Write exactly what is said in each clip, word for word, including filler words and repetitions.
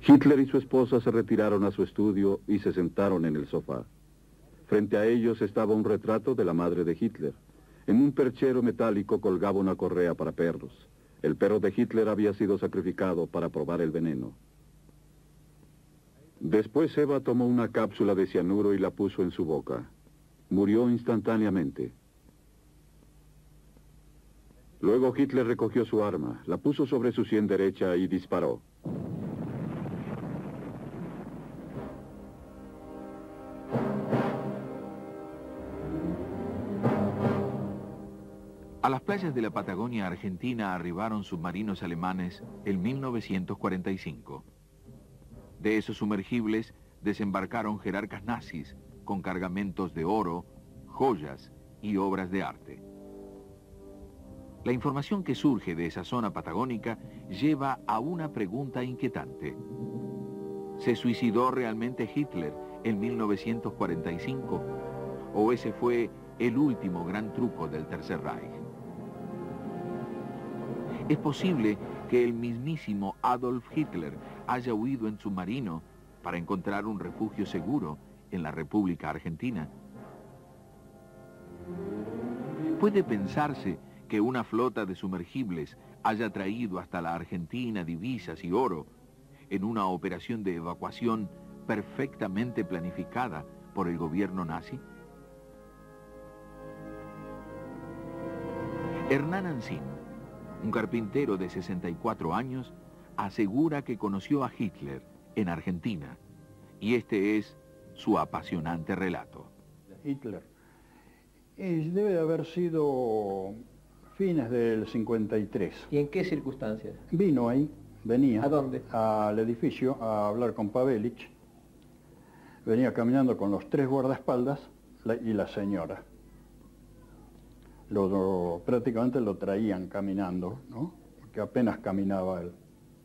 Hitler y su esposa se retiraron a su estudio y se sentaron en el sofá. Frente a ellos estaba un retrato de la madre de Hitler. En un perchero metálico colgaba una correa para perros. El perro de Hitler había sido sacrificado para probar el veneno. Después Eva tomó una cápsula de cianuro y la puso en su boca. Murió instantáneamente. Luego Hitler recogió su arma, la puso sobre su sien derecha y disparó. A las playas de la Patagonia Argentina arribaron submarinos alemanes en mil novecientos cuarenta y cinco. De esos sumergibles desembarcaron jerarcas nazis con cargamentos de oro, joyas y obras de arte. La información que surge de esa zona patagónica lleva a una pregunta inquietante. ¿Se suicidó realmente Hitler en mil novecientos cuarenta y cinco? ¿O ese fue el último gran truco del Tercer Reich? ¿Es posible que el mismísimo Adolf Hitler haya huido en submarino para encontrar un refugio seguro en la República Argentina? ¿Puede pensarse que una flota de sumergibles haya traído hasta la Argentina divisas y oro en una operación de evacuación perfectamente planificada por el gobierno nazi? Hernán Ancín, un carpintero de sesenta y cuatro años, asegura que conoció a Hitler en Argentina, y este es su apasionante relato. Hitler eh, debe de haber sido fines del cincuenta y tres. ¿Y en qué circunstancias? Vino ahí, venía. ¿A dónde? Al edificio a hablar con Pavelich. Venía caminando con los tres guardaespaldas la, y la señora. Lo, lo, prácticamente lo traían caminando, ¿no? Porque apenas caminaba él.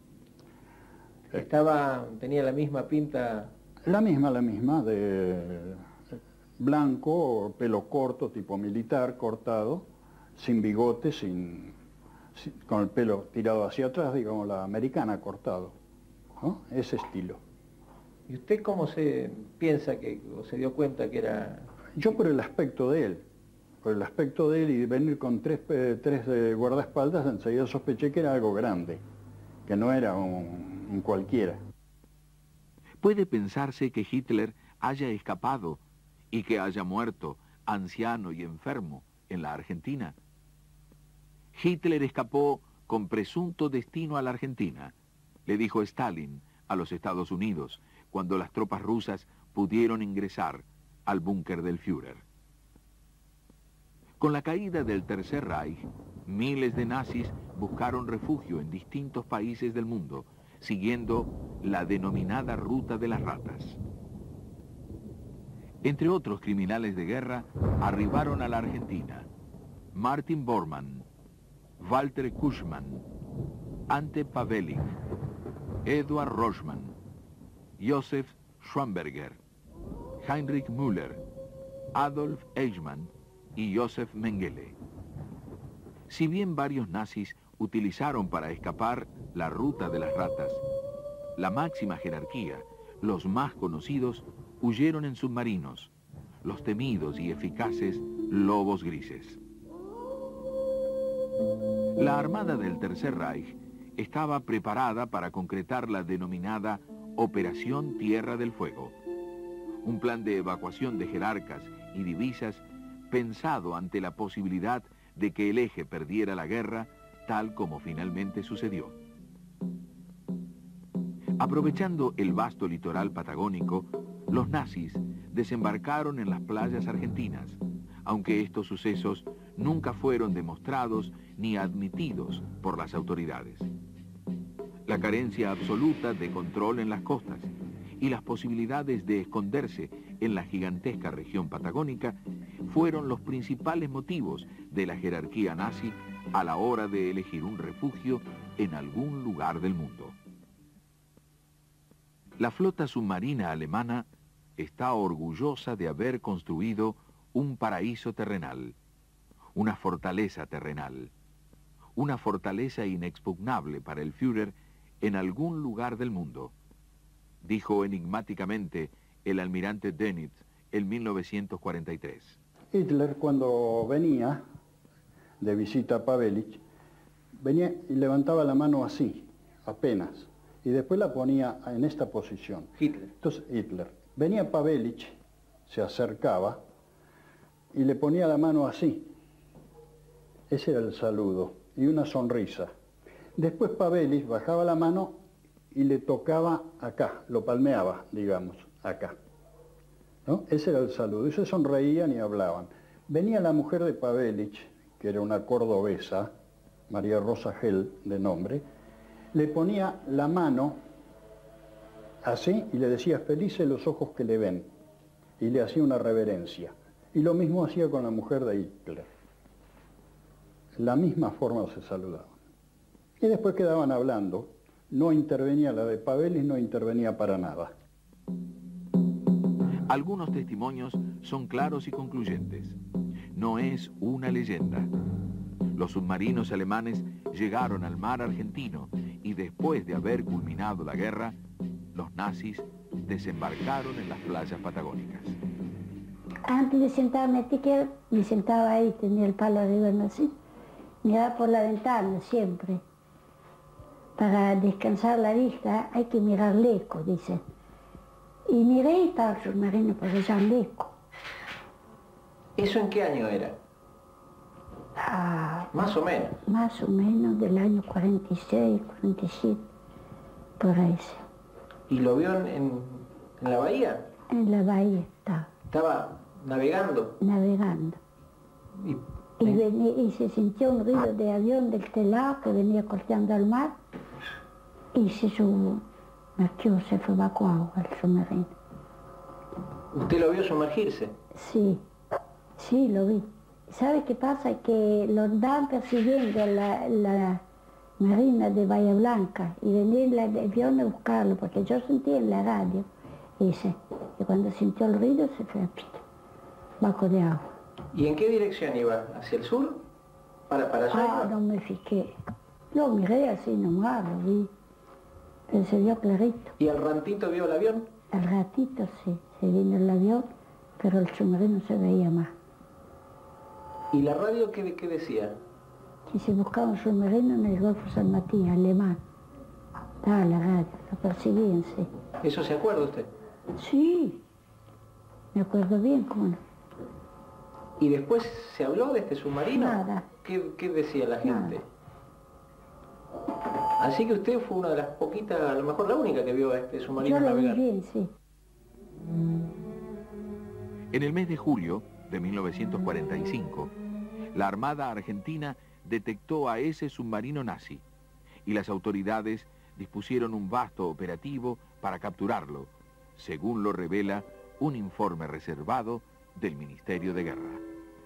Estaba, tenía la misma pinta. La misma, la misma, de blanco, pelo corto, tipo militar, cortado, sin bigote, sin, sin, con el pelo tirado hacia atrás, digamos, la americana cortado, ¿no? Ese estilo. ¿Y usted cómo se piensa que, o se dio cuenta que era...? Yo por el aspecto de él, por el aspecto de él y venir con tres, eh, tres eh, guardaespaldas, enseguida sospeché que era algo grande, que no era un, un cualquiera. ¿Puede pensarse que Hitler haya escapado y que haya muerto, anciano y enfermo, en la Argentina? Hitler escapó con presunto destino a la Argentina, le dijo Stalin a los Estados Unidos cuando las tropas rusas pudieron ingresar al búnker del Führer. Con la caída del Tercer Reich, miles de nazis buscaron refugio en distintos países del mundo, siguiendo la denominada ruta de las ratas. Entre otros criminales de guerra, arribaron a la Argentina Martin Bormann, Walter Kuschmann, Ante Pavelic, Eduard Roschmann, Josef Schwamberger, Heinrich Müller, Adolf Eichmann y Josef Mengele. Si bien varios nazis utilizaron para escapar la ruta de las ratas, la máxima jerarquía, los más conocidos, huyeron en submarinos, los temidos y eficaces lobos grises. La armada del Tercer Reich estaba preparada para concretar la denominada Operación Tierra del Fuego, un plan de evacuación de jerarcas y divisas pensado ante la posibilidad de que el eje perdiera la guerra, tal como finalmente sucedió. Aprovechando el vasto litoral patagónico, los nazis desembarcaron en las playas argentinas, aunque estos sucesos nunca fueron demostrados ni admitidos por las autoridades. La carencia absoluta de control en las costas y las posibilidades de esconderse en la gigantesca región patagónica fueron los principales motivos de la jerarquía nazi a la hora de elegir un refugio en algún lugar del mundo. La flota submarina alemana está orgullosa de haber construido un paraíso terrenal, una fortaleza terrenal, una fortaleza inexpugnable para el Führer en algún lugar del mundo, dijo enigmáticamente el almirante Dönitz en mil novecientos cuarenta y tres. Hitler, cuando venía de visita a Pavelić, venía y levantaba la mano así, apenas, y después la ponía en esta posición. Hitler. Entonces, Hitler. Venía Pavelić, se acercaba y le ponía la mano así. Ese era el saludo, y una sonrisa. Después Pavelić bajaba la mano y le tocaba acá, lo palmeaba, digamos, acá, ¿no? Ese era el saludo, y se sonreían y hablaban. Venía la mujer de Pavelić, que era una cordobesa, María Rosa Gel de nombre, le ponía la mano así y le decía, felices los ojos que le ven, y le hacía una reverencia. Y lo mismo hacía con la mujer de Hitler. La misma forma se saludaban. Y después quedaban hablando. No intervenía la de Pavelić, no intervenía para nada. Algunos testimonios son claros y concluyentes. No es una leyenda. Los submarinos alemanes llegaron al mar argentino y después de haber culminado la guerra, los nazis desembarcaron en las playas patagónicas. Antes de sentarme a tiquer, me sentaba ahí, tenía el palo arriba así, miraba por la ventana siempre. Para descansar la vista hay que mirar lejos, dice. Y miré y estaba el submarino por allá lejos. ¿Eso en qué año era? Ah, Más o menos. Más o menos del año cuarenta y seis, cuarenta y siete, por ahí. ¿Y lo vio en, en, en la bahía? En la bahía estaba. ¿Estaba navegando? Navegando. Y, Y, venía, y se sintió un ruido de avión del telado que venía corteando al mar y se sumergió, se fue bajo agua el submarino. ¿Usted lo vio sumergirse? Sí, sí, lo vi. ¿Sabe qué pasa? Que lo andaban persiguiendo la, la marina de Bahía Blanca y venía el avión a buscarlo, porque yo sentí en la radio, dice, y cuando sintió el ruido se fue bajo de agua. ¿Y en qué dirección iba? ¿Hacia el sur? ¿Para, para allá? Ah, no me fijé. Lo miré así nomás, lo vi. Pero se vio clarito. ¿Y al ratito vio el avión? Al ratito sí, se vino el avión, pero el submarino se veía más. ¿Y la radio qué, qué decía? Y se buscaba un submarino en el Golfo San Matías, alemán. Estaba la radio, lo perseguían, sí. ¿Eso se acuerda usted? Sí, me acuerdo bien, cómo no. ¿Y después se habló de este submarino? Nada. ¿Qué, qué decía la gente? Nada. Así que usted fue una de las poquitas, a lo mejor la única que vio a este submarino Yo lo vi navegar. bien, sí. En el mes de julio de mil novecientos cuarenta y cinco, la Armada Argentina detectó a ese submarino nazi y las autoridades dispusieron un vasto operativo para capturarlo, según lo revela un informe reservado del Ministerio de Guerra.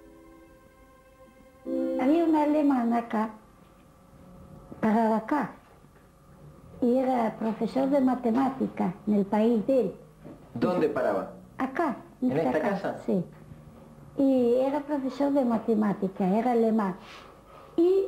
Había un alemán acá, paraba acá, y era profesor de matemáticas en el país de él. ¿Dónde paraba? Acá, ¿En esta casa? Sí. Y era profesor de matemáticas, era alemán. Y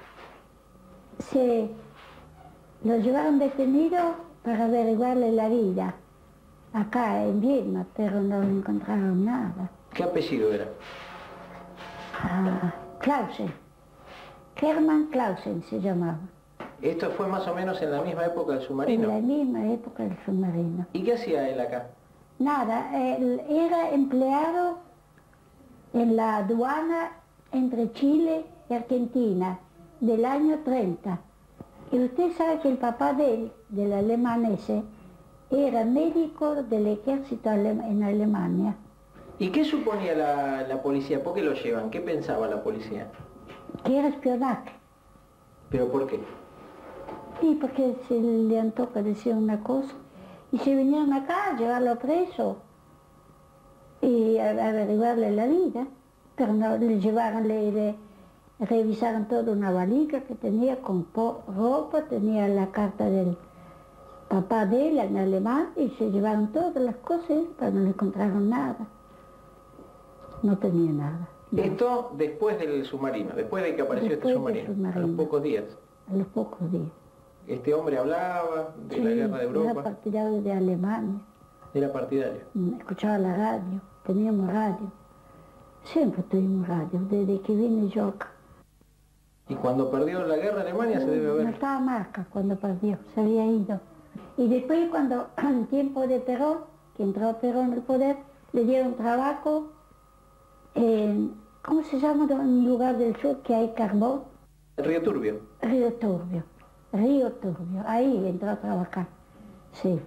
se lo llevaron detenido para averiguarle la vida, acá en Viedma, pero no le encontraron nada. ¿Qué apellido era? Ah, Clausen. Hermann Clausen se llamaba. ¿Esto fue más o menos en la misma época del submarino? En la misma época del submarino. ¿Y qué hacía él acá? Nada, él era empleado en la aduana entre Chile y Argentina del año treinta. Y usted sabe que el papá de él, del alemán ese, era médico del ejército alem- en Alemania. ¿Y qué suponía la, la policía? ¿Por qué lo llevan? ¿Qué pensaba la policía? Que era espionaje. ¿Pero por qué? Y porque se le antoja decir una cosa. Y se vinieron acá a llevarlo preso y a, a averiguarle la vida. Pero no, le llevaron, le, le revisaron toda una valija que tenía con po- ropa, tenía la carta del papá de él en alemán y se llevaron todas las cosas, pero no le encontraron nada. No tenía nada. Esto después del submarino, después de que apareció Después este del submarino, a submarino. los pocos días. A los pocos días. ¿Este hombre hablaba de Sí, la guerra de Europa? era partidario de Alemania. Era partidario. Escuchaba la radio, teníamos radio. Siempre tuvimos radio, desde que vine yo acá. Y cuando perdió la guerra Alemania se debe No haber... estaba Marca cuando perdió, se había ido. Y después cuando, en tiempo de Perón, que entró Perón al poder, le dieron trabajo en, ¿cómo se llama un lugar del sur que hay carbón? El Río Turbio. Río Turbio, Río Turbio, ahí entró a trabajar, sí.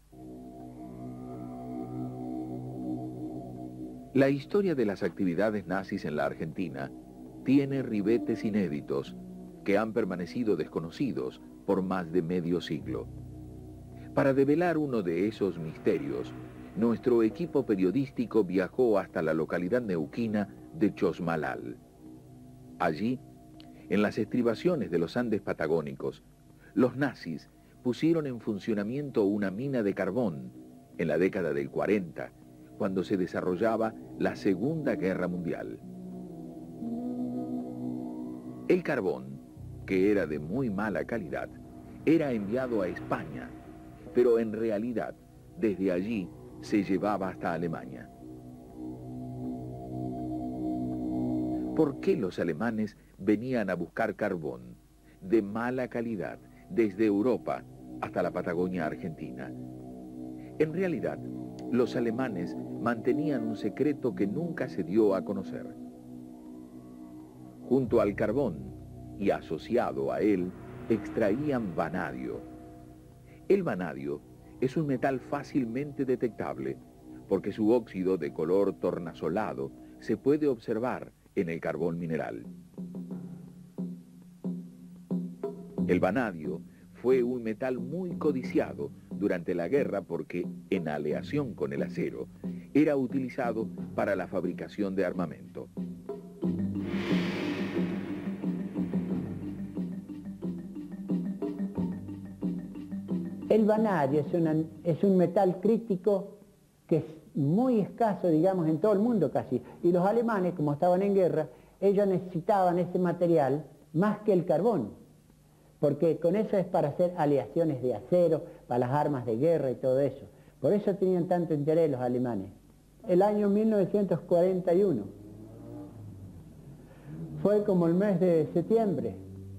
La historia de las actividades nazis en la Argentina tiene ribetes inéditos que han permanecido desconocidos por más de medio siglo. Para develar uno de esos misterios, nuestro equipo periodístico viajó hasta la localidad neuquina de Chosmalal. Allí, en las estribaciones de los Andes patagónicos, los nazis pusieron en funcionamiento una mina de carbón en la década del cuarenta, cuando se desarrollaba la Segunda Guerra Mundial. El carbón, que era de muy mala calidad, era enviado a España, pero en realidad desde allí se llevaba hasta Alemania. ¿Por qué los alemanes venían a buscar carbón de mala calidad desde Europa hasta la Patagonia Argentina? En realidad, los alemanes mantenían un secreto que nunca se dio a conocer. Junto al carbón y asociado a él, extraían vanadio. El vanadio es un metal fácilmente detectable porque su óxido de color tornasolado se puede observar en el carbón mineral. El vanadio fue un metal muy codiciado durante la guerra porque, en aleación con el acero, era utilizado para la fabricación de armamento. El vanadio es, una, es un metal crítico que es muy escaso, digamos, en todo el mundo casi. Y los alemanes, como estaban en guerra, ellos necesitaban ese material más que el carbón, porque con eso es para hacer aleaciones de acero, para las armas de guerra y todo eso. Por eso tenían tanto interés los alemanes. El año mil novecientos cuarenta y uno fue como el mes de septiembre.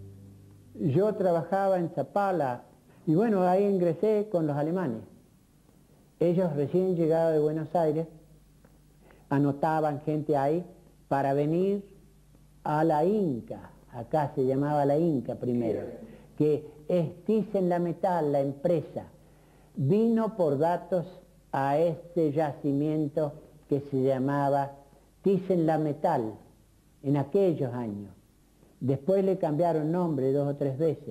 Yo trabajaba en Zapala y bueno, ahí ingresé con los alemanes. Ellos recién llegados de Buenos Aires anotaban gente ahí para venir a la Inca. Acá se llamaba la Inca primero, que es Thyssen-Lametal, la empresa. Vino por datos a este yacimiento que se llamaba Thyssen-Lametal en aquellos años. Después le cambiaron nombre dos o tres veces.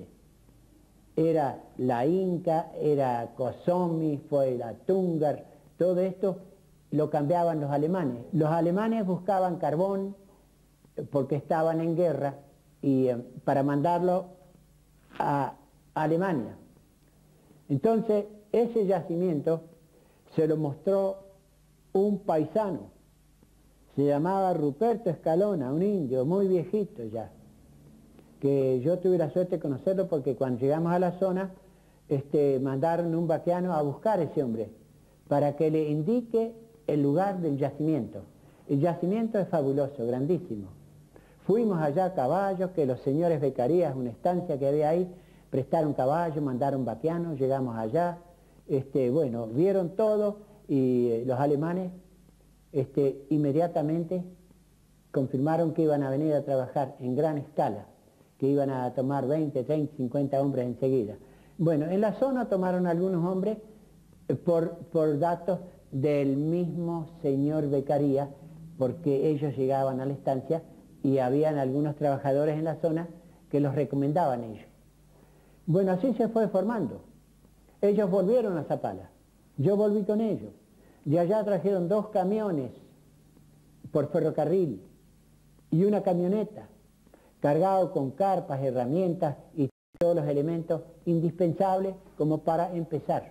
Era la Inca, era Cosomi, fue la Tungar, todo esto lo cambiaban los alemanes. Los alemanes buscaban carbón porque estaban en guerra y eh, para mandarlo a Alemania. Entonces, ese yacimiento se lo mostró un paisano, se llamaba Ruperto Escalona, un indio muy viejito ya, que yo tuve la suerte de conocerlo porque cuando llegamos a la zona, este, mandaron un vaqueano a buscar a ese hombre para que le indique el lugar del yacimiento. El yacimiento es fabuloso, grandísimo. Fuimos allá a caballo, que los señores Becarías, una estancia que había ahí, prestaron caballo, mandaron vaqueanos, llegamos allá, este, bueno, vieron todo y eh, los alemanes este, inmediatamente confirmaron que iban a venir a trabajar en gran escala, que iban a tomar veinte, treinta, cincuenta hombres enseguida. Bueno, en la zona tomaron algunos hombres eh, por, por datos del mismo señor Becaría, porque ellos llegaban a la estancia y habían algunos trabajadores en la zona que los recomendaban ellos. Bueno, así se fue formando. Ellos volvieron a Zapala, yo volví con ellos. De allá trajeron dos camiones por ferrocarril y una camioneta, cargado con carpas, herramientas y todos los elementos indispensables como para empezar.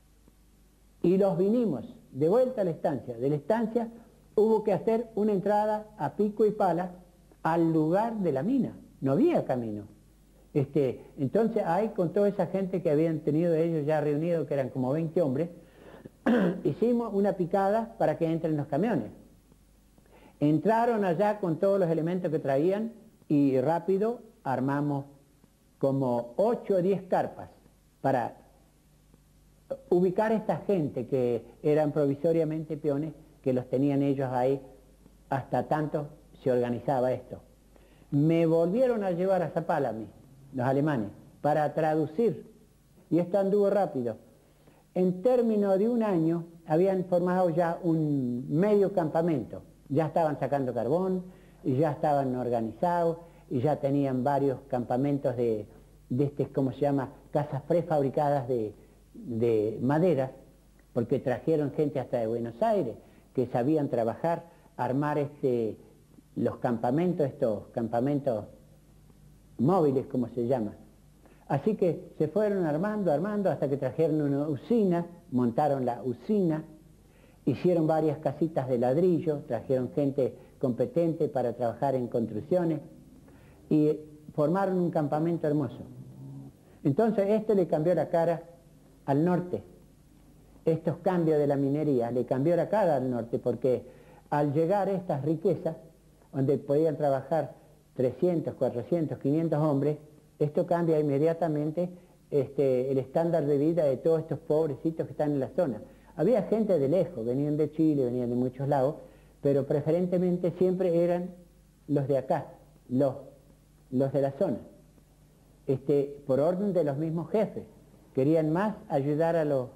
Y los vinimos de vuelta a la estancia. De la estancia hubo que hacer una entrada a pico y pala al lugar de la mina. No había camino. Este, entonces ahí con toda esa gente que habían tenido ellos ya reunidos, que eran como veinte hombres, hicimos una picada para que entren los camiones. Entraron allá con todos los elementos que traían y rápido armamos como ocho o diez carpas para ubicar a esta gente que eran provisoriamente peones, que los tenían ellos ahí hasta tanto se organizaba esto. Me volvieron a llevar a Zapala a mí, los alemanes, para traducir, y esto anduvo rápido. En términos de un año habían formado ya un medio campamento, ya estaban sacando carbón, y ya estaban organizados, y ya tenían varios campamentos de, de este, ¿cómo se llama?, casas prefabricadas de, de madera, porque trajeron gente hasta de Buenos Aires, que sabían trabajar, armar este, los campamentos, estos campamentos móviles, como se llama. Así que se fueron armando, armando, hasta que trajeron una usina, montaron la usina, hicieron varias casitas de ladrillo, trajeron gente competente para trabajar en construcciones y formaron un campamento hermoso. Entonces esto le cambió la cara al norte. Estos cambios de la minería le cambió la cara al norte, porque al llegar estas riquezas, donde podían trabajar trescientos, cuatrocientos, quinientos hombres, esto cambia inmediatamente este, el estándar de vida de todos estos pobrecitos que están en la zona. Había gente de lejos, venían de Chile, venían de muchos lados, pero preferentemente siempre eran los de acá, los, los de la zona, este, por orden de los mismos jefes. Querían más ayudar a, los,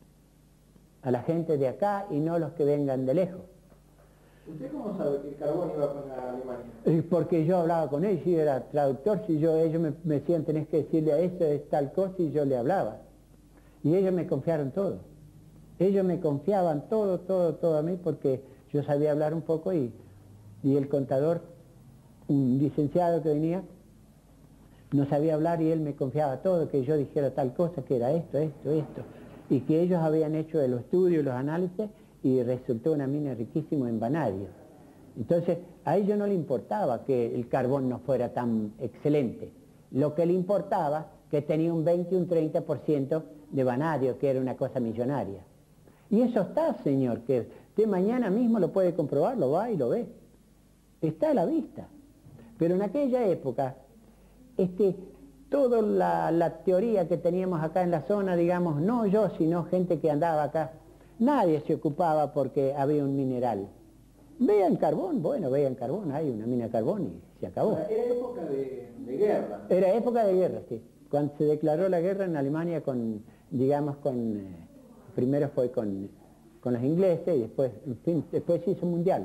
a la gente de acá y no los que vengan de lejos. ¿Usted cómo sabe que el carbón iba con la Alemania? Porque yo hablaba con ellos, yo era traductor, si yo, ellos me, me decían tenés que decirle a eso, es tal cosa, y yo le hablaba. Y ellos me confiaron todo. Ellos me confiaban todo, todo, todo a mí, porque yo sabía hablar un poco y, y el contador, un licenciado que venía, no sabía hablar y él me confiaba todo, que yo dijera tal cosa, que era esto, esto, esto. Y que ellos habían hecho los estudios, los análisis, y resultó una mina riquísima en vanadio. Entonces, a ellos no le importaba que el carbón no fuera tan excelente. Lo que le importaba, que tenía un veinte, un treinta por ciento de vanadio, que era una cosa millonaria. Y eso está, señor, que usted mañana mismo lo puede comprobar, lo va y lo ve. Está a la vista. Pero en aquella época, este, toda la, la teoría que teníamos acá en la zona, digamos, no yo, sino gente que andaba acá, nadie se ocupaba porque había un mineral. Vean carbón, bueno, vean carbón, hay una mina de carbón y se acabó. Era época de, de guerra. Era época de guerra, sí. Cuando se declaró la guerra en Alemania con, digamos, con, eh, primero fue con, con los ingleses y después, en fin, después se hizo mundial.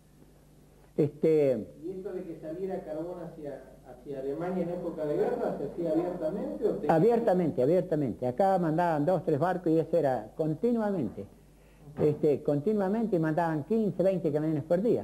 Este, ¿Y esto de que saliera carbón hacia, hacia Alemania en época de guerra se hacía abiertamente o tenía... Abiertamente, abiertamente. Acá mandaban dos, tres barcos y eso era continuamente. Este, continuamente mandaban quince, veinte camiones por día.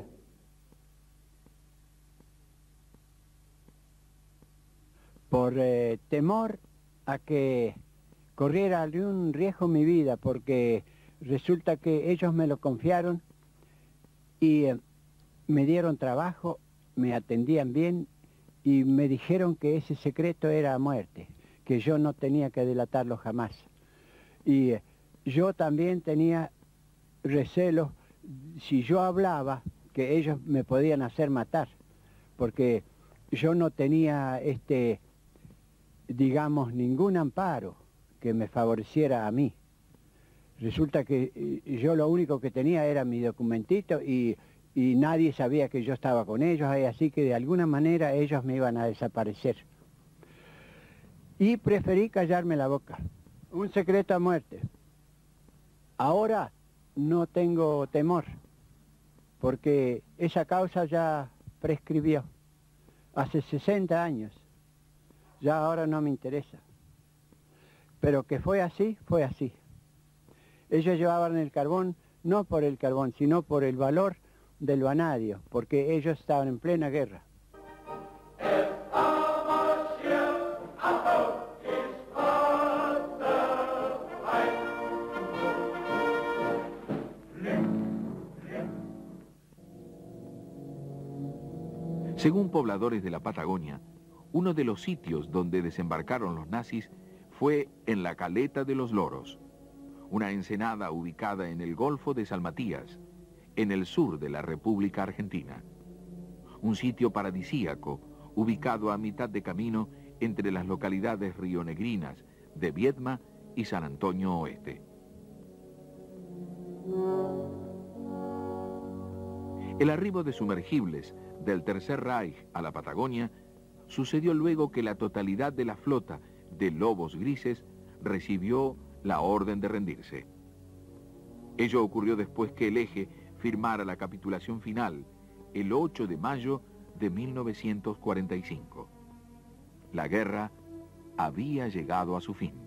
Por eh, temor a que corriera algún riesgo mi vida, porque resulta que ellos me lo confiaron y eh, me dieron trabajo, me atendían bien y me dijeron que ese secreto era a muerte, que yo no tenía que delatarlo jamás. Y eh, yo también tenía recelo, si yo hablaba, que ellos me podían hacer matar, porque yo no tenía, este, digamos, ningún amparo que me favoreciera a mí. Resulta que yo lo único que tenía era mi documentito y, y nadie sabía que yo estaba con ellos, así que de alguna manera ellos me iban a desaparecer. Y preferí callarme la boca. Un secreto a muerte. Ahora no tengo temor, porque esa causa ya prescribió, hace sesenta años, ya ahora no me interesa. Pero que fue así, fue así. Ellos llevaban el carbón, no por el carbón, sino por el valor del vanadio, porque ellos estaban en plena guerra. Según pobladores de la Patagonia, Uno de los sitios donde desembarcaron los nazis fue en la Caleta de los Loros, una ensenada ubicada en el Golfo de San Matías, en el sur de la República Argentina. Un sitio paradisíaco, ubicado a mitad de camino entre las localidades rionegrinas de Viedma y San Antonio Oeste. El arribo de sumergibles del Tercer Reich a la Patagonia sucedió luego que la totalidad de la flota de Lobos Grises recibió la orden de rendirse. Ello ocurrió después que el Eje firmara la capitulación final el ocho de mayo de mil novecientos cuarenta y cinco. La guerra había llegado a su fin.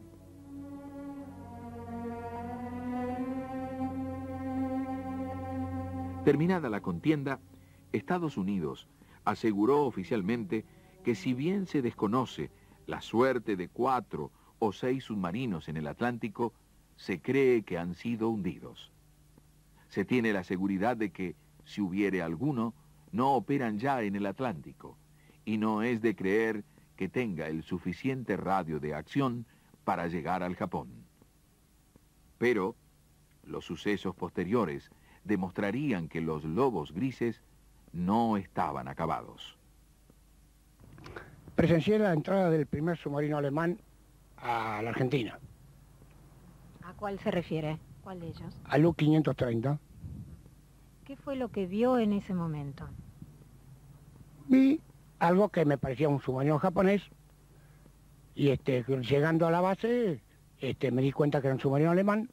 Terminada la contienda, Estados Unidos aseguró oficialmente que si bien se desconoce la suerte de cuatro o seis submarinos en el Atlántico, se cree que han sido hundidos. Se tiene la seguridad de que, si hubiere alguno, no operan ya en el Atlántico, y no es de creer que tenga el suficiente radio de acción para llegar al Japón. Pero los sucesos posteriores demostrarían que los Lobos Grises no estaban acabados. Presencié la entrada del primer submarino alemán a la Argentina. ¿A cuál se refiere? ¿Cuál de ellos? Al U quinientos treinta. ¿Qué fue lo que vio en ese momento? Vi algo que me parecía un submarino japonés y este, llegando a la base este, me di cuenta que era un submarino alemán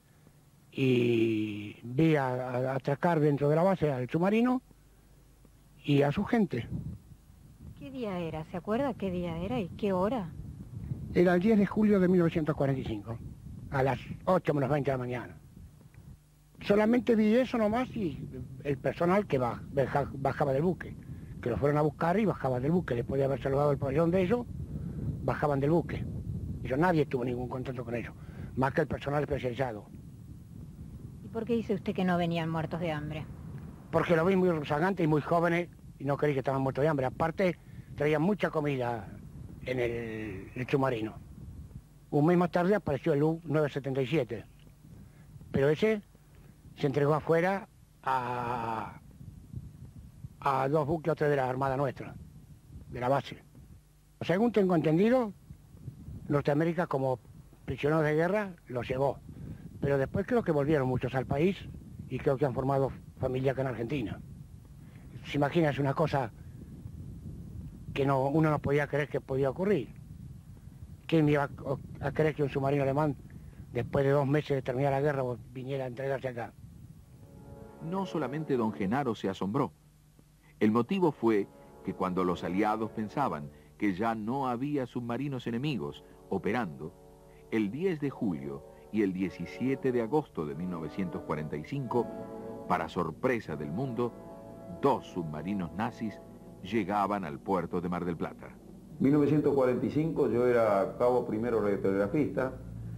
y vi a, a atracar dentro de la base al submarino y a su gente. ¿Qué día era? ¿Se acuerda qué día era y qué hora? Era el diez de julio de mil novecientos cuarenta y cinco, a las ocho menos veinte de la mañana. Solamente vi eso nomás y el personal que baj, baja, bajaba del buque, que lo fueron a buscar y bajaban del buque. Después de haber salvado el pabellón de ellos, bajaban del buque. Y yo, nadie tuvo ningún contacto con ellos, más que el personal especializado. ¿Y por qué dice usted que no venían muertos de hambre? Porque lo vi muy rozagantes y muy jóvenes y no creí que estaban muertos de hambre. Aparte, traían mucha comida en el, el submarino. Un mes más tarde apareció el U novecientos setenta y siete, pero ese se entregó afuera a, a dos buques de la Armada nuestra, de la base. Según tengo entendido, Norteamérica como prisioneros de guerra los llevó, pero después creo que volvieron muchos al país y creo que han formado familia acá en Argentina. ¿Se imagina? Es una cosa que no, uno no podía creer que podía ocurrir. ¿Quién iba a, a creer que un submarino alemán, después de dos meses de terminar la guerra, viniera a entregarse acá? No solamente don Genaro se asombró. El motivo fue que cuando los aliados pensaban que ya no había submarinos enemigos operando, el diez de julio y el diecisiete de agosto de mil novecientos cuarenta y cinco, para sorpresa del mundo, dos submarinos nazis llegaban al puerto de Mar del Plata. En mil novecientos cuarenta y cinco yo era cabo primero radiotelegrafista,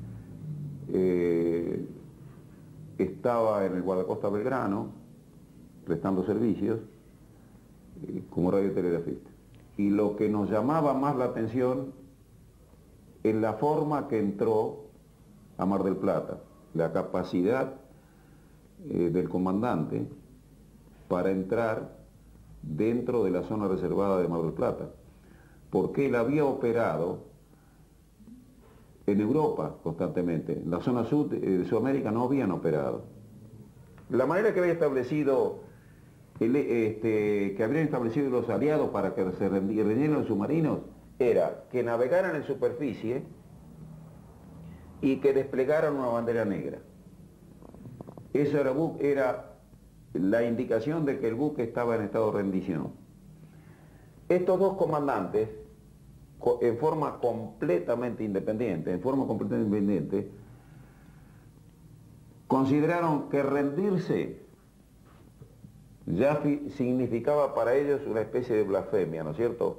eh, estaba en el guardacosta Belgrano prestando servicios eh, como radiotelegrafista. Y lo que nos llamaba más la atención es la forma que entró a Mar del Plata, la capacidad eh, del comandante para entrar dentro de la zona reservada de Mar del Plata, porque él había operado en Europa constantemente. En la zona sur de Sudamérica no habían operado. La manera que había establecido, el, este, que habían establecido los aliados para que se rindieran los submarinos, era que navegaran en superficie y que desplegaran una bandera negra. Eso era, era la indicación de que el buque estaba en estado de rendición. Estos dos comandantes, en forma completamente independiente, en forma completamente independiente, consideraron que rendirse ya significaba para ellos una especie de blasfemia, ¿no es cierto?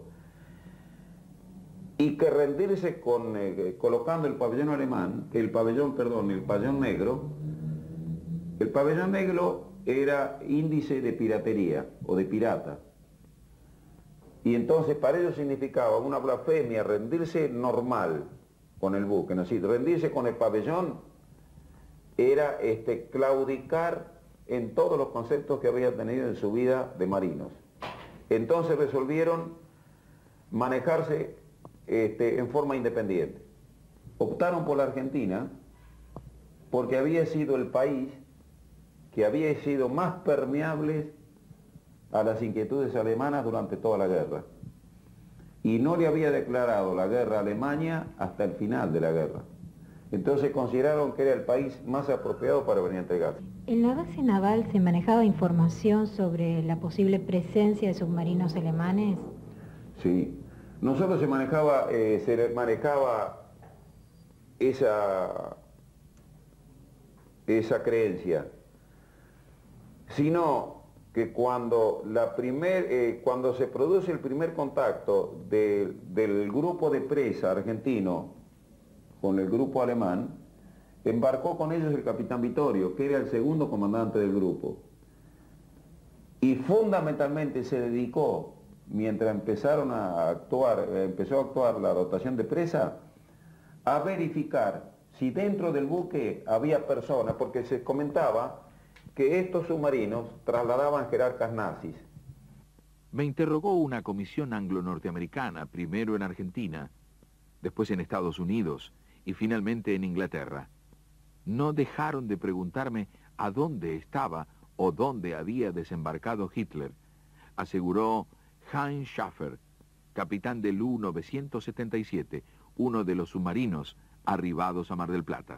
Y que rendirse con, eh, colocando el pabellón alemán, el pabellón, perdón, el pabellón negro, el pabellón negro era índice de piratería o de pirata. Y entonces para ellos significaba una blasfemia rendirse normal con el buque, es decir, rendirse con el pabellón era este, claudicar en todos los conceptos que había tenido en su vida de marinos. Entonces resolvieron manejarse este, en forma independiente. Optaron por la Argentina porque había sido el país que había sido más permeable a las inquietudes alemanas durante toda la guerra. Y no le había declarado la guerra a Alemania hasta el final de la guerra. Entonces consideraron que era el país más apropiado para venir a entregarse. ¿En la base naval se manejaba información sobre la posible presencia de submarinos alemanes? Sí. No solo se manejaba, eh, se manejaba esa, esa creencia, sino que cuando, la primer, eh, cuando se produce el primer contacto de, del grupo de presa argentino con el grupo alemán, embarcó con ellos el capitán Vittorio, que era el segundo comandante del grupo. Y fundamentalmente se dedicó, mientras empezaron a actuar, empezó a actuar la dotación de presa, a verificar si dentro del buque había personas, porque se comentaba que estos submarinos trasladaban jerarcas nazis. Me interrogó una comisión anglo-norteamericana, primero en Argentina, después en Estados Unidos y finalmente en Inglaterra. No dejaron de preguntarme a dónde estaba o dónde había desembarcado Hitler, aseguró Heinz Schaffer, capitán del U novecientos setenta y siete, uno de los submarinos arribados a Mar del Plata.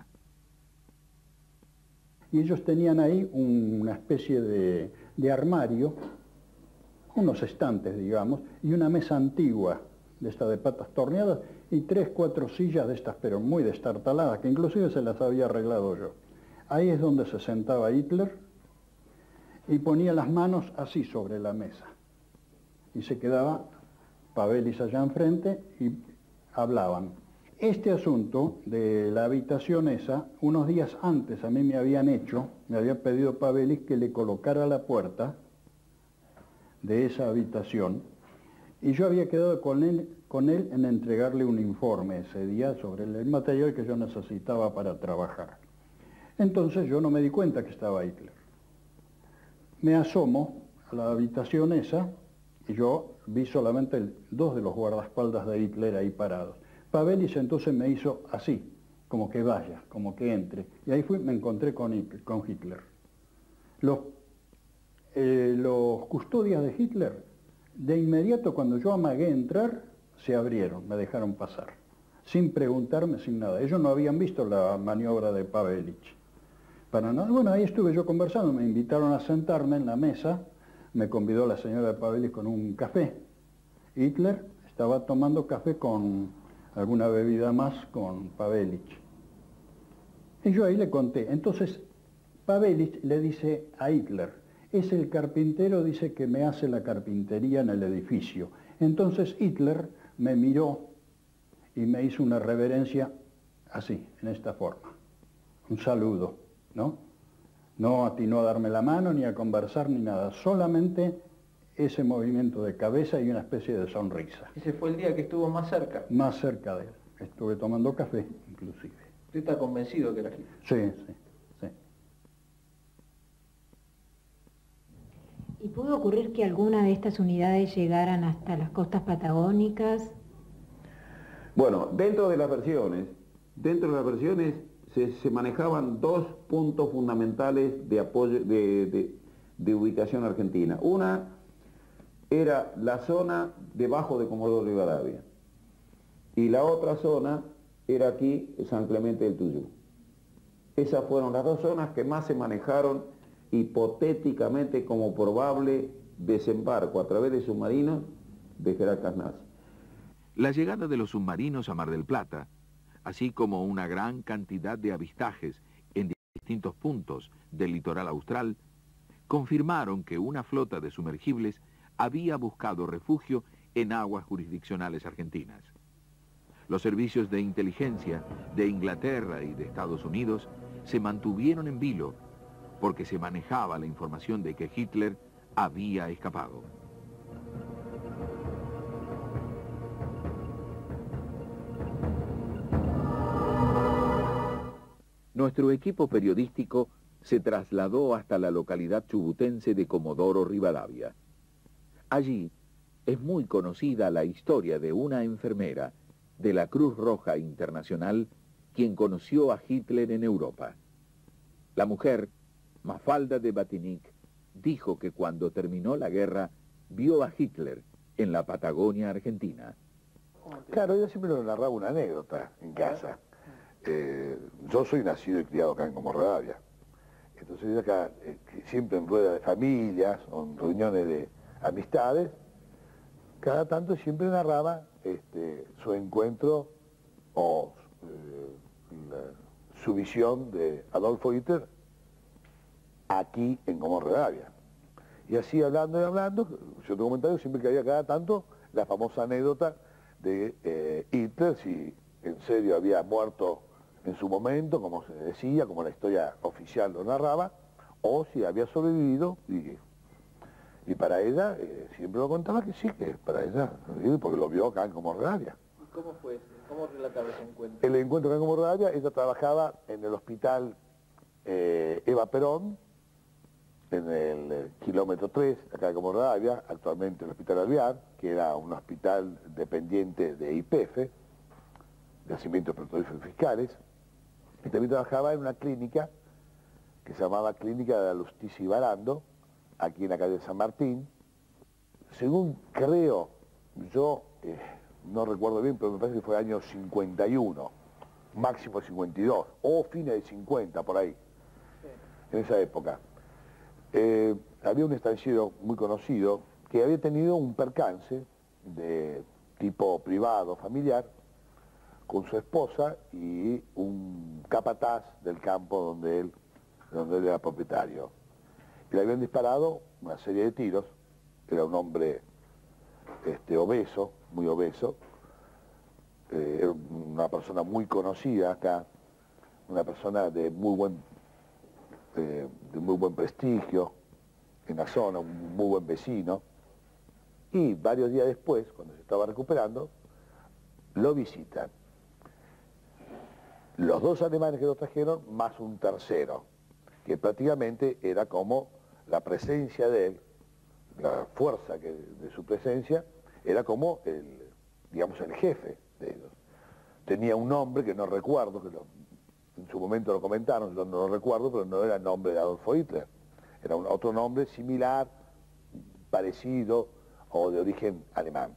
Y ellos tenían ahí una especie de, de armario, unos estantes, digamos, y una mesa antigua, de esta de patas torneadas, y tres, cuatro sillas de estas, pero muy destartaladas, que inclusive se las había arreglado yo. Ahí es donde se sentaba Hitler y ponía las manos así sobre la mesa. Y se quedaba Pavelis allá enfrente y hablaban. Este asunto de la habitación esa, unos días antes a mí me habían hecho, me había pedido Pavelis que le colocara la puerta de esa habitación, y yo había quedado con él, con él en entregarle un informe ese día sobre el material que yo necesitaba para trabajar. Entonces yo no me di cuenta que estaba Hitler. Me asomo a la habitación esa y yo vi solamente el, dos de los guardaespaldas de Hitler ahí parados. Pavelis entonces me hizo así, como que vaya, como que entre. Y ahí fui, me encontré con Hitler. Con Hitler. Los, eh, los custodias de Hitler, de inmediato cuando yo amagué entrar, se abrieron, me dejaron pasar, sin preguntarme, sin nada. Ellos no habían visto la maniobra de Pavelis. Para nada. Bueno, ahí estuve yo conversando, me invitaron a sentarme en la mesa, me convidó la señora de Pavelis con un café. Hitler estaba tomando café con alguna bebida más con Pavelis. Y yo ahí le conté. Entonces, Pavelis le dice a Hitler, es el carpintero, dice, que me hace la carpintería en el edificio. Entonces Hitler me miró y me hizo una reverencia así, en esta forma. Un saludo, ¿no? No atinó a darme la mano, ni a conversar, ni nada. Solamente ese movimiento de cabeza y una especie de sonrisa. ¿Ese fue el día que estuvo más cerca? Más cerca de él. Estuve tomando café, inclusive. ¿Usted está convencido que era Hitler? Sí, sí, sí. ¿Y pudo ocurrir que alguna de estas unidades llegaran hasta las costas patagónicas? Bueno, dentro de las versiones, dentro de las versiones se, se manejaban dos puntos fundamentales de apoyo, de, de, de ubicación argentina. Una era la zona debajo de Comodoro Rivadavia y la otra zona era aquí, San Clemente del Tuyú. Esas fueron las dos zonas que más se manejaron hipotéticamente como probable desembarco a través de submarinos de jerarcas nazis. La llegada de los submarinos a Mar del Plata, así como una gran cantidad de avistajes en distintos puntos del litoral austral, confirmaron que una flota de sumergibles había buscado refugio en aguas jurisdiccionales argentinas. Los servicios de inteligencia de Inglaterra y de Estados Unidos se mantuvieron en vilo porque se manejaba la información de que Hitler había escapado. Nuestro equipo periodístico se trasladó hasta la localidad chubutense de Comodoro Rivadavia. Allí es muy conocida la historia de una enfermera de la Cruz Roja Internacional quien conoció a Hitler en Europa. La mujer, Mafalda de Batinic, dijo que cuando terminó la guerra vio a Hitler en la Patagonia Argentina. Claro, yo siempre lo narraba una anécdota en casa. Eh, yo soy nacido y criado acá en Comodoro Rivadavia. Entonces yo acá, eh, siempre en ruedas de familias, o en reuniones de amistades, cada tanto siempre narraba este, su encuentro o eh, la, su visión de Adolfo Hitler aquí en Comodoro Rivadavia. Y así hablando y hablando, yo te comentario siempre que había cada tanto la famosa anécdota de eh, Hitler, si en serio había muerto en su momento, como se decía, como la historia oficial lo narraba, o si había sobrevivido, y, y para ella, eh, siempre lo contaba que sí, que para ella, porque lo vio acá en Comodoro Rivadavia. ¿Y cómo fue? ¿Cómo relataba ese encuentro? El encuentro acá en Comodoro Rivadavia, ella trabajaba en el hospital eh, Eva Perón, en el eh, kilómetro tres, acá de Comodoro Rivadavia, actualmente el Hospital Alvear, que era un hospital dependiente de I P F, de Nacimientos Petrolíferos Fiscales, y también trabajaba en una clínica que se llamaba Clínica de Alustici y Barando, aquí en la calle San Martín. Según creo, yo eh, no recuerdo bien, pero me parece que fue año cincuenta y uno, máximo cincuenta y dos, o fines de cincuenta, por ahí, en esa época. Eh, había un estanciero muy conocido que había tenido un percance de tipo privado, familiar, con su esposa y un capataz del campo donde él, donde él era propietario. Y le habían disparado una serie de tiros. Era un hombre este, obeso, muy obeso, eh, era una persona muy conocida acá, una persona de muy buen, eh, de muy buen prestigio en la zona, un muy buen vecino. Y varios días después, cuando se estaba recuperando, lo visitan los dos alemanes que lo trajeron, más un tercero, que prácticamente era como la presencia de él, la fuerza que, de su presencia, era como el, digamos, el jefe de ellos. Tenía un nombre que no recuerdo, que lo, en su momento lo comentaron, yo no lo recuerdo, pero no era el nombre de Adolfo Hitler. Era un, otro nombre similar, parecido o de origen alemán.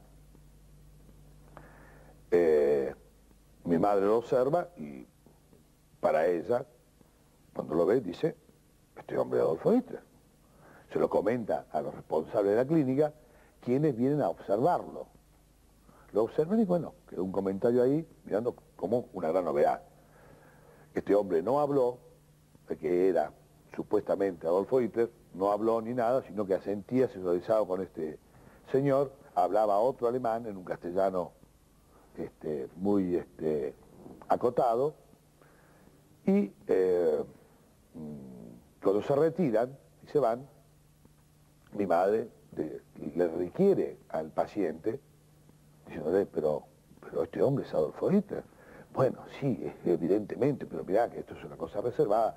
Eh, mi madre lo observa y para ella, cuando lo ve, dice, este hombre es Adolfo Hitler. Se lo comenta a los responsables de la clínica, quienes vienen a observarlo. Lo observan y bueno, quedó un comentario ahí, mirando como una gran novedad. Este hombre no habló de que era supuestamente Adolfo Hitler, no habló ni nada, sino que asentía, se solidarizaba con este señor, hablaba otro alemán en un castellano este, muy este, acotado, y eh, cuando se retiran y se van, mi madre de, le requiere al paciente, diciéndole, pero, pero este hombre es Adolfo Hitler. Bueno, sí, evidentemente, pero mirá que esto es una cosa reservada.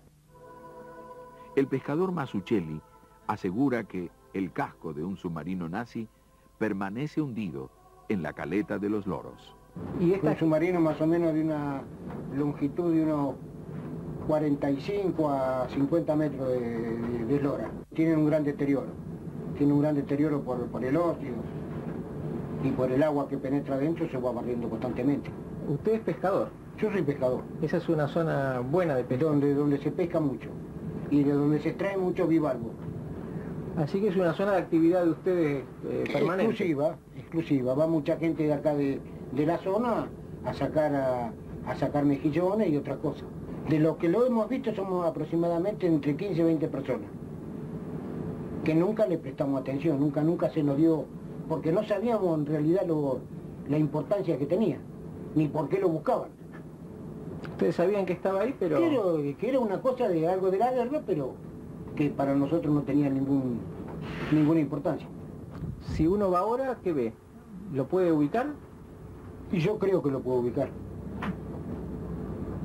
El pescador Masuccelli asegura que el casco de un submarino nazi permanece hundido en la caleta de los Loros. Y este es un submarino más o menos de una longitud de unos cuarenta y cinco a cincuenta metros de, de, de eslora. Tiene un gran deterioro. Tiene un gran deterioro por, por el óxido y por el agua que penetra adentro, se va barriendo constantemente. ¿Usted es pescador? Yo soy pescador. Esa es una zona buena de pesca. Donde, donde se pesca mucho y de donde se extrae mucho bivalvo. Así que es una zona de actividad de ustedes eh, permanente. Exclusiva, exclusiva. Va mucha gente de acá de, de la zona a sacar, a, a sacar mejillones y otras cosas. De lo que lo hemos visto somos aproximadamente entre quince y veinte personas. Que nunca le prestamos atención, nunca, nunca se nos dio, porque no sabíamos en realidad lo, la importancia que tenía, ni por qué lo buscaban. Ustedes sabían que estaba ahí, pero... Que, que era una cosa de algo de la guerra, pero que para nosotros no tenía ningún, ninguna importancia. Si uno va ahora, ¿qué ve? ¿Lo puede ubicar? Y yo creo que lo puedo ubicar.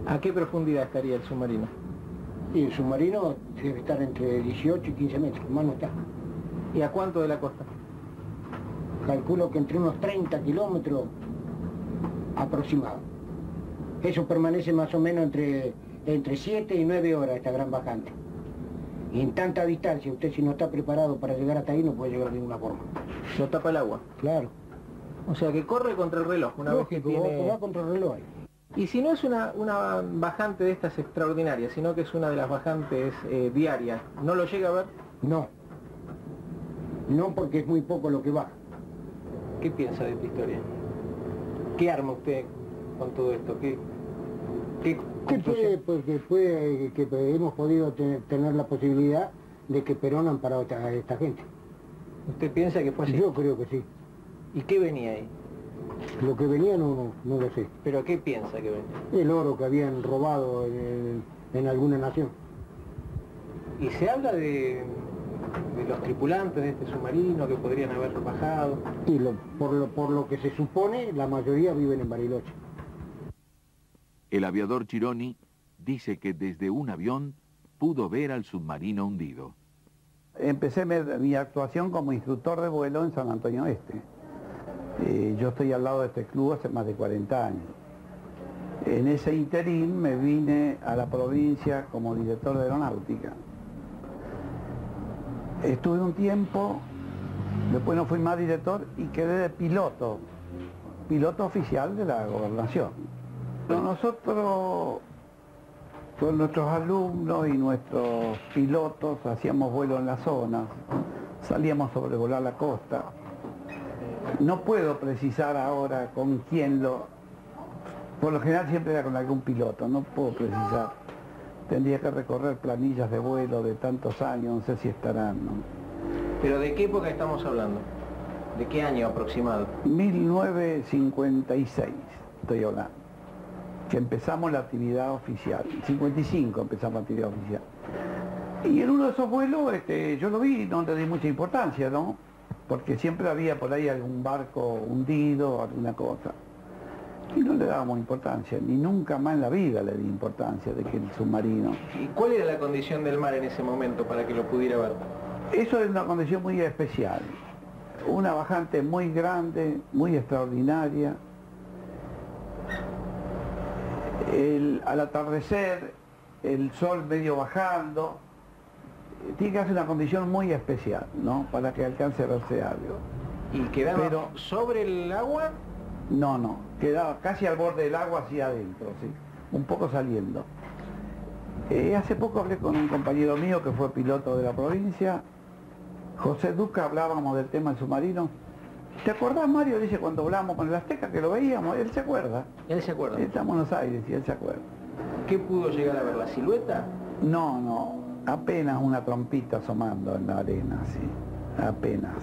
¿A qué profundidad estaría el submarino? Y el submarino debe estar entre dieciocho y quince metros, más no está. ¿Y a cuánto de la costa? Calculo que entre unos treinta kilómetros aproximado. Eso permanece más o menos entre, entre siete y nueve horas esta gran bajante. Y en tanta distancia, usted si no está preparado para llegar hasta ahí no puede llegar de ninguna forma. ¿Lo tapa el agua? Claro. O sea que corre contra el reloj una Lógico, vez que tiene... va contra el reloj ahí. Y si no es una, una bajante de estas extraordinarias, sino que es una de las bajantes eh, diarias, ¿no lo llega a ver? No. No, porque es muy poco lo que baja. ¿Qué piensa de esta historia? ¿Qué arma usted con todo esto? ¿Qué, qué ¿Qué puede? Porque puede que hemos podido tener, tener la posibilidad de que Perón amparó a esta, a esta gente. ¿Usted piensa que fue así? Yo creo que sí. ¿Y qué venía ahí? Lo que venía no, no, no lo sé. ¿Pero qué piensa que venía? El oro que habían robado en, en alguna nación. ¿Y se habla de, de los tripulantes de este submarino que podrían haber bajado? Y lo, por, lo, por lo que se supone, la mayoría viven en Bariloche. El aviador Chironi dice que desde un avión pudo ver al submarino hundido. Empecé mi, mi actuación como instructor de vuelo en San Antonio Este. Eh, yo estoy al lado de este club hace más de cuarenta años. En ese interín me vine a la provincia como director de aeronáutica. Estuve un tiempo, después no fui más director y quedé de piloto, piloto oficial de la gobernación. Pero nosotros, con nuestros alumnos y nuestros pilotos, hacíamos vuelo en las zonas, salíamos a sobrevolar la costa. No puedo precisar ahora con quién lo... Por lo general siempre era con algún piloto, no puedo precisar. Tendría que recorrer planillas de vuelo de tantos años, no sé si estarán, ¿no? ¿Pero de qué época estamos hablando? ¿De qué año aproximado? mil novecientos cincuenta y seis, estoy hablando. Que empezamos la actividad oficial. En cincuenta y cinco empezamos la actividad oficial. Y en uno de esos vuelos este, yo lo vi y no le di mucha importancia, ¿no? Porque siempre había por ahí algún barco hundido, alguna cosa. Y no le dábamos importancia, ni nunca más en la vida le di importancia de que el submarino... ¿Y cuál era la condición del mar en ese momento para que lo pudiera ver? Eso es una condición muy especial. Una bajante muy grande, muy extraordinaria. El, al atardecer, el sol medio bajando, tiene que hacer una condición muy especial, ¿no? Para que alcance a verse algo. ¿Y quedaba Pero, sobre el agua? No, no, quedaba casi al borde del agua, hacia adentro, sí, un poco saliendo. Eh, hace poco hablé con un compañero mío que fue piloto de la provincia, José Duca, hablábamos del tema del submarino. ¿Te acordás, Mario? Dice, cuando hablábamos con el Azteca, que lo veíamos, él se acuerda. ¿Él se acuerda? Él está en Buenos Aires y él se acuerda. ¿Qué pudo llegar a ver? ¿La silueta? No, no, apenas una trompita asomando en la arena, sí, apenas.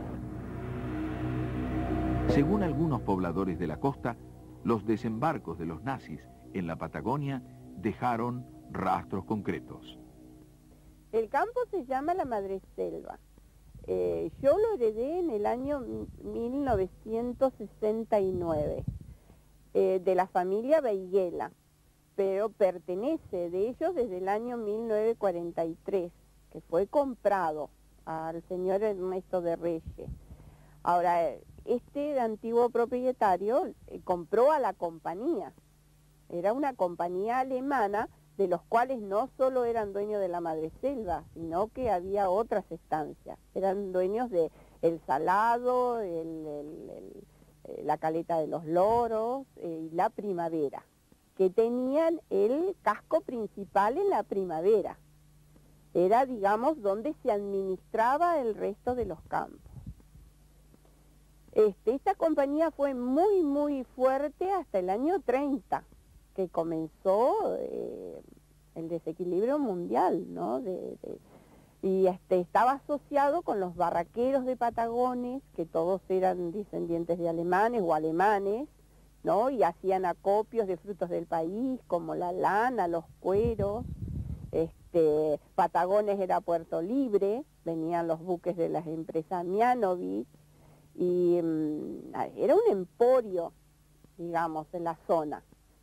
Según algunos pobladores de la costa, los desembarcos de los nazis en la Patagonia dejaron rastros concretos. El campo se llama la Madreselva. Eh, yo lo heredé en el año mil novecientos sesenta y nueve, eh, de la familia Beiguela, pero pertenece de ellos desde el año mil novecientos cuarenta y tres, que fue comprado al señor Ernesto de Reyes. Ahora, este antiguo propietario eh, compró a la compañía. Era una compañía alemana, de los cuales no solo eran dueños de la Madreselva, sino que había otras estancias. Eran dueños de El Salado, el, el, el, la Caleta de los Loros eh, y la Primavera, que tenían el casco principal en la Primavera. Era, digamos, donde se administraba el resto de los campos. Este, esta compañía fue muy, muy fuerte hasta el año treinta, que comenzó eh, el desequilibrio mundial, ¿no? De, de, y este, estaba asociado con los barraqueros de Patagones, que todos eran descendientes de alemanes o alemanes, ¿no? Y hacían acopios de frutos del país, como la lana, los cueros. Este, Patagones era Puerto Libre, venían los buques de las empresas Mianovich, y um, era un emporio, digamos, en la zona.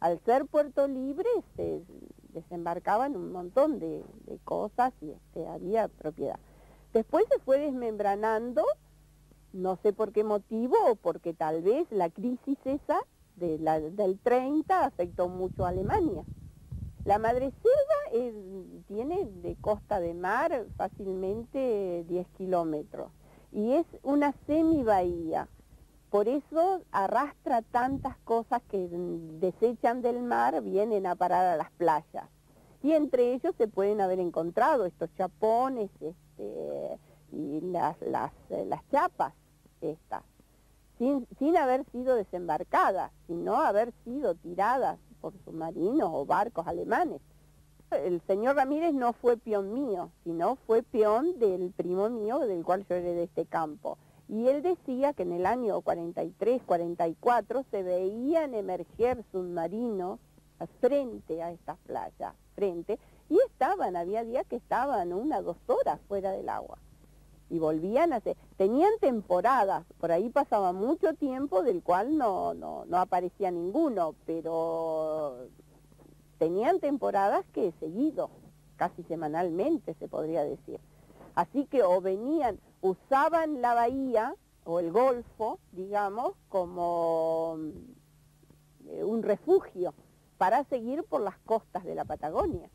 al ser puerto libre se desembarcaban un montón de, de cosas y este, había propiedad. Después se fue desmembranando, no sé por qué motivo, o porque tal vez la crisis esa de la, del treinta afectó mucho a Alemania. La Madreselva es, tiene de costa de mar fácilmente diez kilómetros y es una semibahía. Por eso arrastra tantas cosas que desechan del mar, vienen a parar a las playas. Y entre ellos se pueden haber encontrado estos chapones este, y las, las, las chapas estas, sin, sin haber sido desembarcadas, sino haber sido tiradas por submarinos o barcos alemanes. El señor Ramírez no fue peón mío, sino fue peón del primo mío, del cual yo heredé este campo. Y él decía que en el año cuarenta y tres, cuarenta y cuatro se veían emerger submarinos frente a estas playas, frente, y estaban, había días que estaban una, dos horas fuera del agua. Y volvían a hacer, tenían temporadas, por ahí pasaba mucho tiempo del cual no, no, no aparecía ninguno, pero tenían temporadas que seguido, casi semanalmente se podría decir. Así que o venían, usaban la bahía o el golfo, digamos, como un refugio para seguir por las costas de la Patagonia.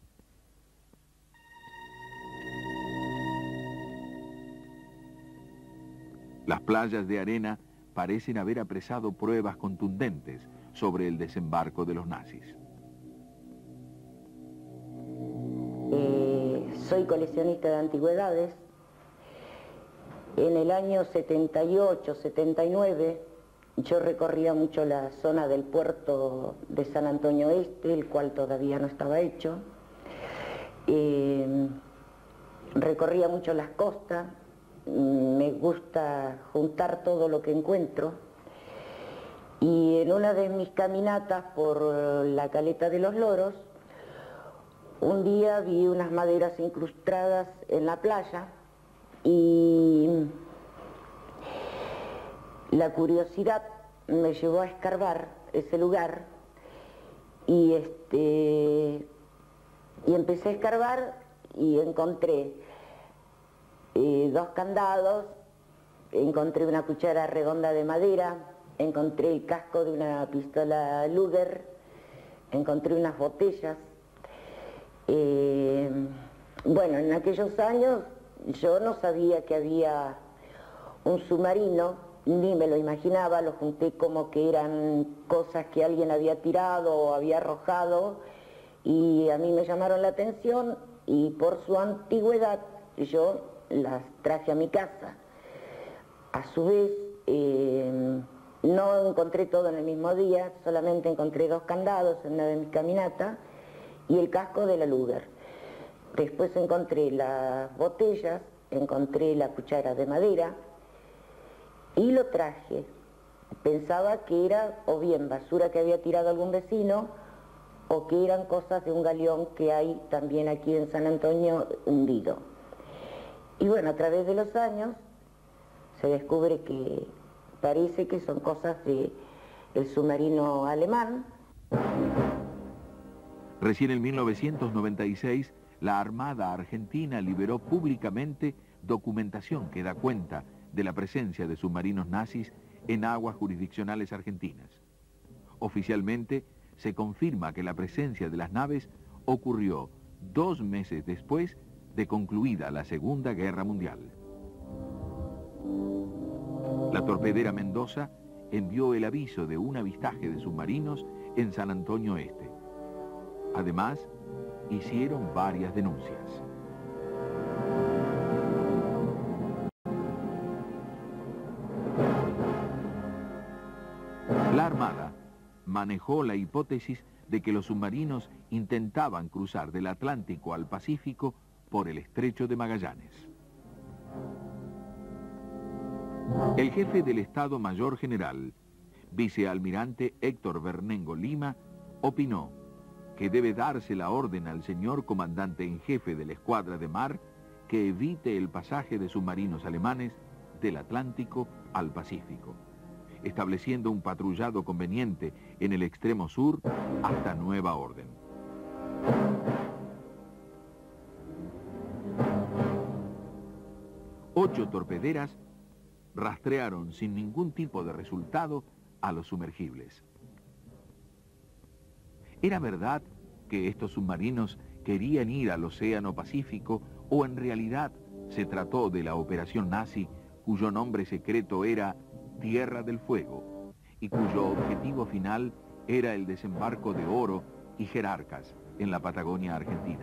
Las playas de arena parecen haber apresado pruebas contundentes sobre el desembarco de los nazis. Eh, soy coleccionista de antigüedades. En el año setenta y ocho, setenta y nueve, yo recorría mucho la zona del puerto de San Antonio Este, el cual todavía no estaba hecho. Eh, recorría mucho las costas. Me gusta juntar todo lo que encuentro y en una de mis caminatas por la caleta de los Loros, un día vi unas maderas incrustadas en la playa y la curiosidad me llevó a escarbar ese lugar y, este, y empecé a escarbar y encontré Eh, dos candados, encontré una cuchara redonda de madera, encontré el casco de una pistola Luger, encontré unas botellas. Eh, bueno, en aquellos años yo no sabía que había un submarino, ni me lo imaginaba, lo junté como que eran cosas que alguien había tirado o había arrojado y a mí me llamaron la atención y por su antigüedad yo las traje a mi casa. A su vez, eh, no encontré todo en el mismo día, solamente encontré dos candados en una de mis caminatas y el casco de la Luger. Después encontré las botellas, encontré la cuchara de madera y lo traje. Pensaba que era o bien basura que había tirado algún vecino o que eran cosas de un galeón que hay también aquí en San Antonio hundido. Y bueno, a través de los años se descubre que parece que son cosas del submarino alemán. Recién en mil novecientos noventa y seis, la Armada Argentina liberó públicamente documentación que da cuenta de la presencia de submarinos nazis en aguas jurisdiccionales argentinas. Oficialmente se confirma que la presencia de las naves ocurrió dos meses después de concluida la Segunda Guerra Mundial. La torpedera Mendoza envió el aviso de un avistaje de submarinos en San Antonio Este. Además, hicieron varias denuncias. La Armada manejó la hipótesis de que los submarinos intentaban cruzar del Atlántico al Pacífico por el Estrecho de Magallanes. El jefe del Estado Mayor General, vicealmirante Héctor Bernengo Lima, opinó que debe darse la orden al señor comandante en jefe de la Escuadra de Mar que evite el pasaje de submarinos alemanes del Atlántico al Pacífico estableciendo un patrullado conveniente en el extremo sur hasta nueva orden. Ocho torpederas rastrearon sin ningún tipo de resultado a los sumergibles. ¿Era verdad que estos submarinos querían ir al Océano Pacífico o en realidad se trató de la operación nazi cuyo nombre secreto era Tierra del Fuego y cuyo objetivo final era el desembarco de oro y jerarcas en la Patagonia argentina?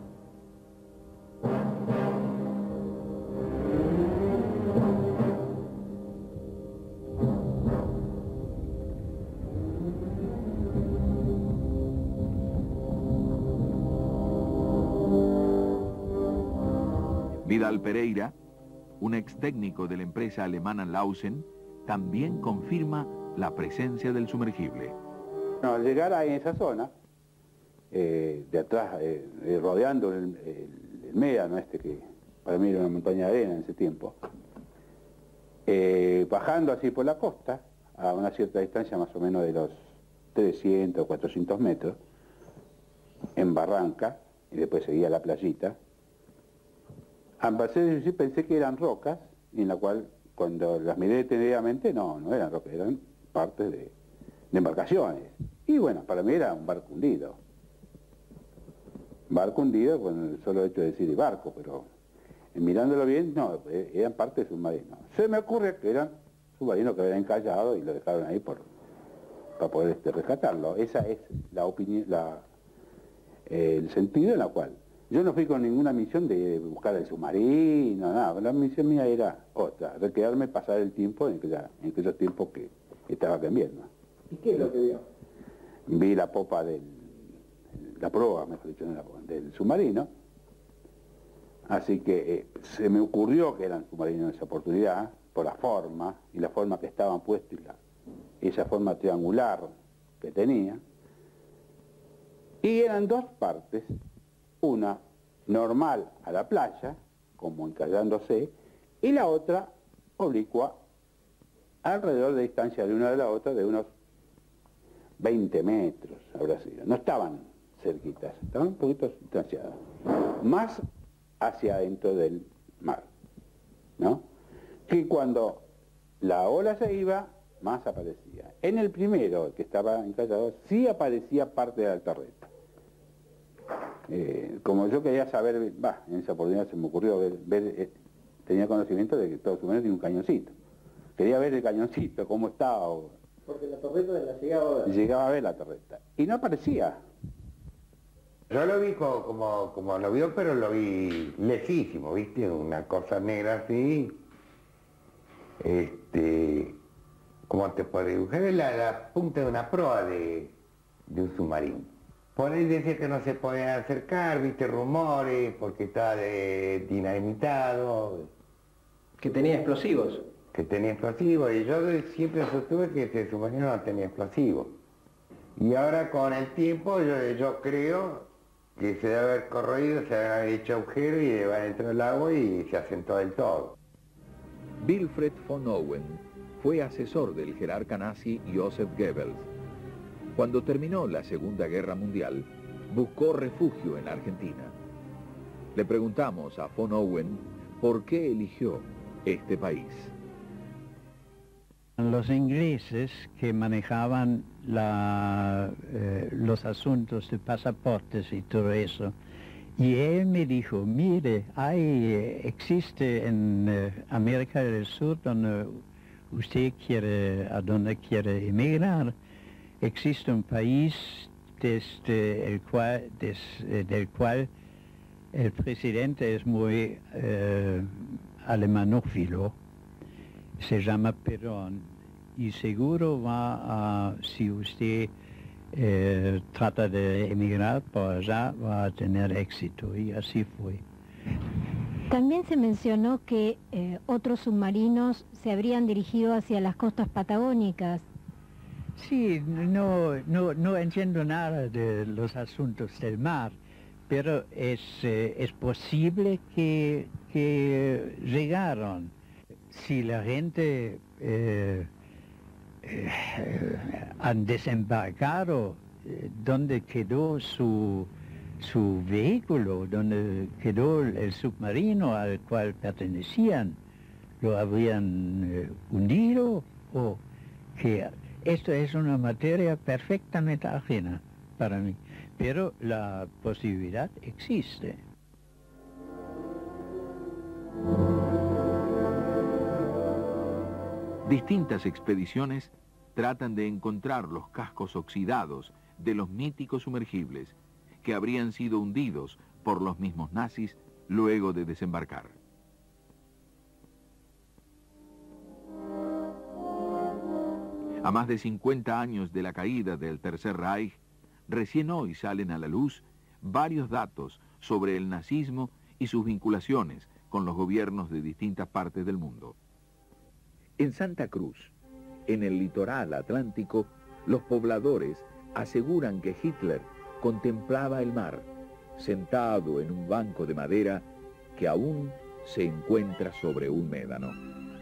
Vidal Pereira, un ex técnico de la empresa alemana Lausen, también confirma la presencia del sumergible. No, al llegar a esa zona, eh, de atrás, eh, eh, rodeando el, el, el médano este, que para mí era una montaña de arena en ese tiempo, eh, bajando así por la costa, a una cierta distancia más o menos de los trescientos, cuatrocientos metros, en barranca, y después seguía la playita. Ambas veces pensé que eran rocas, y en la cual, cuando las miré detenidamente, no, no eran rocas, eran partes de, de embarcaciones. Y bueno, para mí era un barco hundido. Barco hundido con el solo hecho de decir barco, pero eh, mirándolo bien, no, eh, eran partes de submarinos. Se me ocurre que eran submarinos que habían encallado y lo dejaron ahí por, para poder este, rescatarlo. Esa es la opinión, la, eh, el sentido en la cual yo no fui con ninguna misión de buscar el submarino, nada. La misión mía era otra, de quedarme pasar el tiempo en, aquella, en aquellos tiempos que estaba cambiando. ¿Y qué es lo que vio? Vi la popa del, la proa, mejor dicho, no la popa, del submarino. Así que eh, se me ocurrió que eran submarinos en esa oportunidad, por la forma, y la forma que estaban puestos, y la, esa forma triangular que tenía. Y eran dos partes. Una normal a la playa, como encallándose, y la otra oblicua, alrededor de distancia de una de la otra, de unos veinte metros, habrá sido. No estaban cerquitas, estaban un poquito distanciadas, más hacia adentro del mar, ¿no? Que cuando la ola se iba, más aparecía. En el primero, el que estaba encallado, sí aparecía parte de la torreta. Eh, como yo quería saber, bah, en esa oportunidad se me ocurrió ver, ver eh, tenía conocimiento de que todo submarino tiene un cañoncito. Quería ver el cañoncito, cómo estaba. O... Porque la torreta la llegaba a ver. Llegaba a ver la torreta. Y no aparecía. Yo lo vi como, como, como lo vio, pero lo vi lejísimo, ¿viste? Una cosa negra así. Este, como te puedo dibujar, es la, la punta de una proa de, de un submarino. Por ahí decía que no se podían acercar, viste, rumores, porque estaba de, dinamitado. Que tenía explosivos. Que tenía explosivos, y yo siempre sostuve que ese submarino no tenía explosivos. Y ahora con el tiempo yo, yo creo que se debe haber corroído, se debe haber hecho agujero y debe haber entrado el agua y se asentó del todo. Wilfred von Owen fue asesor del jerarca nazi Joseph Goebbels. Cuando terminó la Segunda Guerra Mundial, buscó refugio en Argentina. Le preguntamos a von Owen por qué eligió este país. Los ingleses que manejaban la, eh, los asuntos de pasaportes y todo eso, y él me dijo, mire, hay, eh, existe en eh, América del Sur, donde usted quiere, a donde quiere emigrar, existe un país desde el cual, des, eh, del cual el presidente es muy eh, alemanófilo, se llama Perón, y seguro va a, si usted eh, trata de emigrar por allá, va a tener éxito, y así fue. También se mencionó que eh, otros submarinos se habrían dirigido hacia las costas patagónicas. Sí, no, no, no entiendo nada de los asuntos del mar, pero es, eh, es posible que, que llegaron. Si la gente eh, eh, han desembarcado eh, donde quedó su, su vehículo, donde quedó el submarino al cual pertenecían. ¿Lo habrían eh, hundido? O que esto es una materia perfectamente ajena para mí, pero la posibilidad existe. Distintas expediciones tratan de encontrar los cascos oxidados de los míticos sumergibles que habrían sido hundidos por los mismos nazis luego de desembarcar. A más de cincuenta años de la caída del Tercer Reich, recién hoy salen a la luz varios datos sobre el nazismo y sus vinculaciones con los gobiernos de distintas partes del mundo. En Santa Cruz, en el litoral atlántico, los pobladores aseguran que Hitler contemplaba el mar, sentado en un banco de madera que aún se encuentra sobre un médano.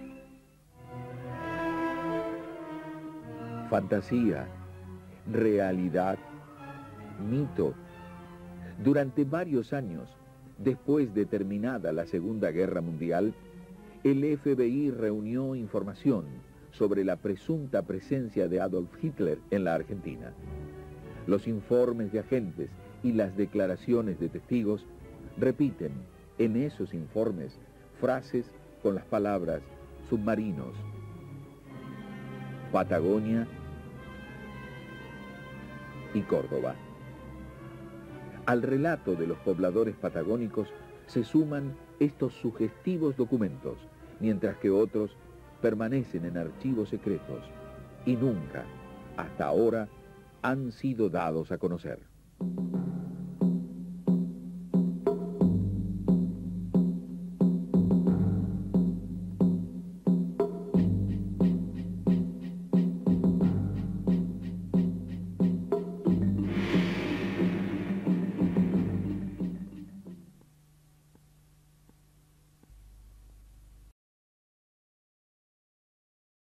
Fantasía, realidad, mito. Durante varios años, después de terminada la Segunda Guerra Mundial, el F B I reunió información sobre la presunta presencia de Adolf Hitler en la Argentina. Los informes de agentes y las declaraciones de testigos repiten en esos informes frases con las palabras submarinos, Patagonia y Córdoba. Al relato de los pobladores patagónicos se suman estos sugestivos documentos, mientras que otros permanecen en archivos secretos y nunca, hasta ahora, han sido dados a conocer.